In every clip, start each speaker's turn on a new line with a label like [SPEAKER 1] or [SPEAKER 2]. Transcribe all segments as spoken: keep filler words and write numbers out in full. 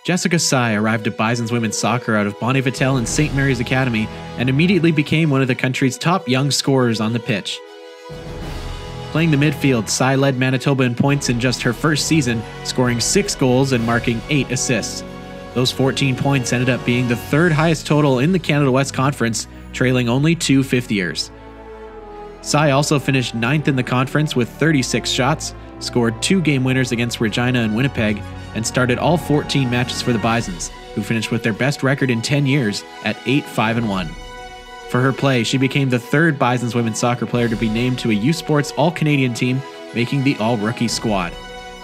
[SPEAKER 1] Jessica Tsai arrived at Bisons women's soccer out of Bonivital and Saint Mary's Academy and immediately became one of the country's top young scorers on the pitch. Playing the midfield, Tsai led Manitoba in points in just her first season, scoring six goals and marking eight assists. Those fourteen points ended up being the third highest total in the Canada West Conference, trailing only two fifth-years. Tsai also finished ninth in the conference with thirty-six shots, scored two game winners against Regina and Winnipeg, and started all fourteen matches for the Bisons, who finished with their best record in ten years at eight five and one. For her play, she became the third Bisons women's soccer player to be named to a U Sports All-Canadian team, making the All-Rookie squad.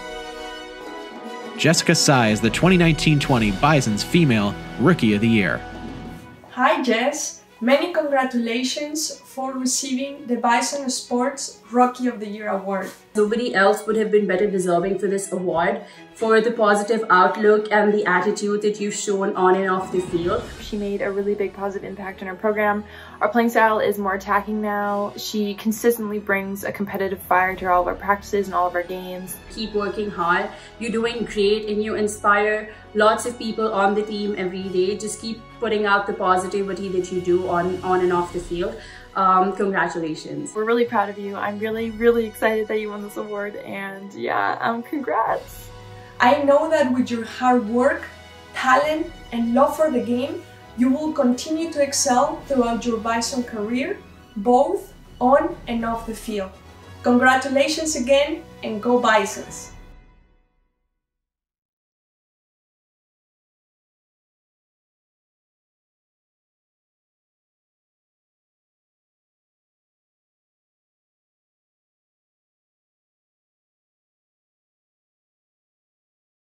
[SPEAKER 1] Jessica Tsai is the twenty nineteen twenty Bisons Female Rookie of the Year.
[SPEAKER 2] Hi Jess, many congratulations for receiving the Bison Sports Rookie of the Year award.
[SPEAKER 3] Nobody else would have been better deserving for this award for the positive outlook and the attitude that you've shown on and off the field.
[SPEAKER 4] She made a really big positive impact on our program. Our playing style is more attacking now. She consistently brings a competitive fire to all of our practices and all of our games.
[SPEAKER 3] Keep working hard. You're doing great and you inspire lots of people on the team every day. Just keep putting out the positivity that you do on, on and off the field. Um, congratulations.
[SPEAKER 4] We're really proud of you. I'm really, really excited that you won this award, and yeah, um, congrats.
[SPEAKER 2] I know that with your hard work, talent, and love for the game, you will continue to excel throughout your Bison career, both on and off the field. Congratulations again, and go Bisons!